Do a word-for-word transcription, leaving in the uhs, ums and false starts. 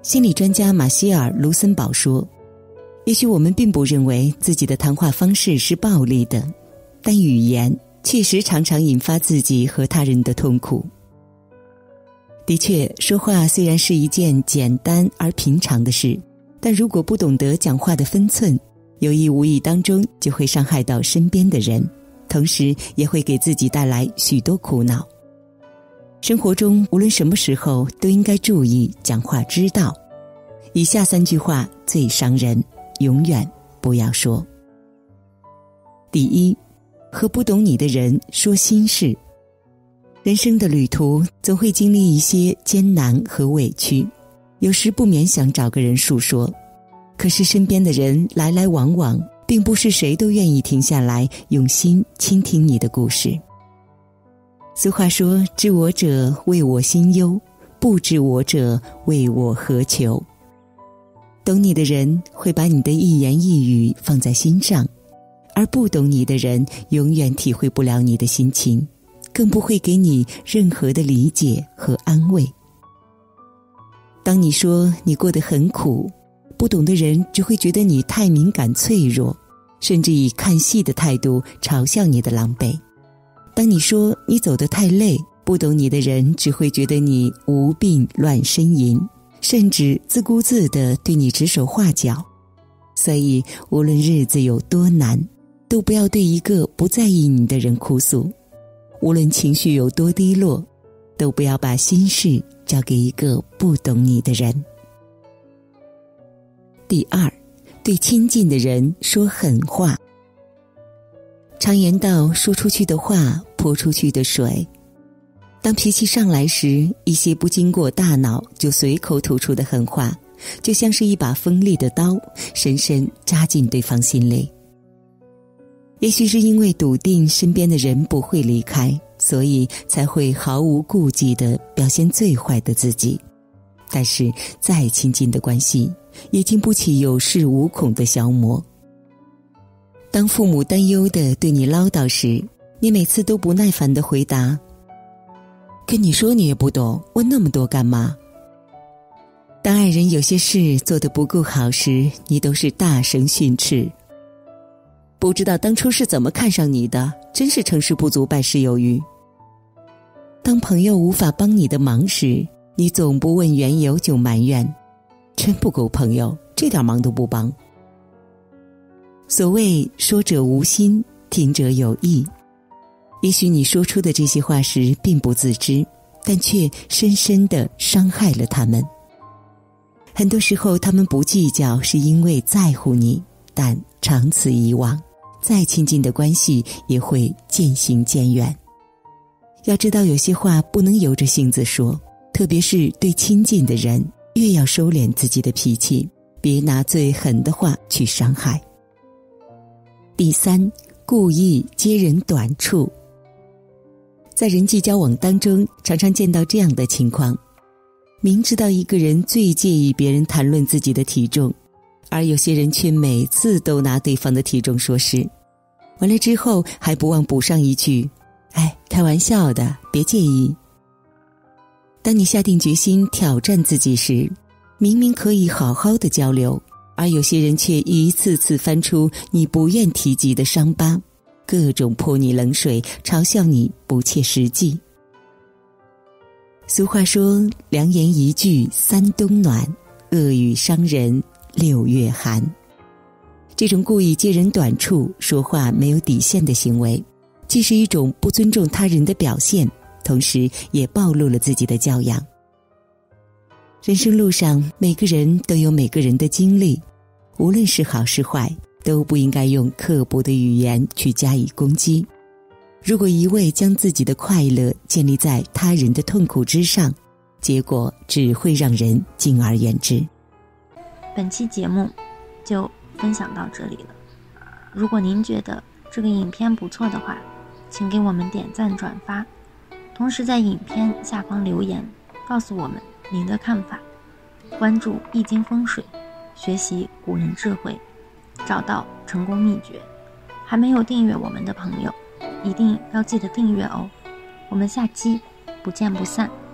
心理专家马歇尔·卢森堡说，也许我们并不认为自己的谈话方式是暴力的，但语言确实常常引发自己和他人的痛苦。的确，说话虽然是一件简单而平常的事，但如果不懂得讲话的分寸，有意无意当中就会伤害到身边的人，同时也会给自己带来许多苦恼。生活中无论什么时候都应该注意讲话之道。以下三句话最伤人，永远不要说。第一，和不懂你的人说心事。人生的旅途总会经历一些艰难和委屈，有时不免想找个人诉说，可是身边的人来来往往，并不是谁都愿意停下来用心倾听你的故事。俗话说，知我者为我心忧，不知我者为我何求。懂你的人会把你的一言一语放在心上，而不懂你的人永远体会不了你的心情，更不会给你任何的理解和安慰。当你说你过得很苦，不懂的人只会觉得你太敏感脆弱，甚至以看戏的态度嘲笑你的狼狈。当你说你走得太累，不懂你的人只会觉得你无病乱呻吟，甚至自顾自地对你指手画脚。所以无论日子有多难，都不要对一个不在意你的人哭诉，无论情绪有多低落，都不要把心事交给一个不懂你的人。第二，对亲近的人说狠话。常言道，说出去的话泼出去的水。当脾气上来时，一些不经过大脑就随口吐出的狠话，就像是一把锋利的刀，深深扎进对方心里。也许是因为笃定身边的人不会离开，所以才会毫无顾忌地表现最坏的自己。但是再亲近的关系，也经不起有恃无恐的消磨。当父母担忧地对你唠叨时，你每次都不耐烦地回答，跟你说你也不懂，问那么多干嘛？当爱人有些事做得不够好时，你都是大声训斥，不知道当初是怎么看上你的，真是成事不足败事有余。当朋友无法帮你的忙时，你总不问缘由就埋怨，真不够朋友，这点忙都不帮。所谓说者无心，听者有意。也许你说出的这些话时并不自知，但却深深地伤害了他们。很多时候他们不计较是因为在乎你，但长此以往，再亲近的关系也会渐行渐远。要知道有些话不能由着性子说，特别是对亲近的人，越要收敛自己的脾气，别拿最狠的话去伤害。第三，故意揭人短处。在人际交往当中，常常见到这样的情况，明知道一个人最介意别人谈论自己的体重，而有些人却每次都拿对方的体重说事，完了之后还不忘补上一句，哎，开玩笑的，别介意。当你下定决心挑战自己时，明明可以好好的交流，而有些人却一次次翻出你不愿提及的伤疤，各种泼你冷水，嘲笑你不切实际。俗话说，良言一句三冬暖，恶语伤人六月寒。这种故意揭人短处，说话没有底线的行为，既是一种不尊重他人的表现，同时也暴露了自己的教养。人生路上，每个人都有每个人的经历，无论是好是坏，都不应该用刻薄的语言去加以攻击。如果一味将自己的快乐建立在他人的痛苦之上，结果只会让人敬而远之。 本期节目就分享到这里了。如果您觉得这个影片不错的话，请给我们点赞转发，同时在影片下方留言，告诉我们您的看法。关注易经风水，学习古人智慧，找到成功秘诀。还没有订阅我们的朋友，一定要记得订阅哦。我们下期不见不散。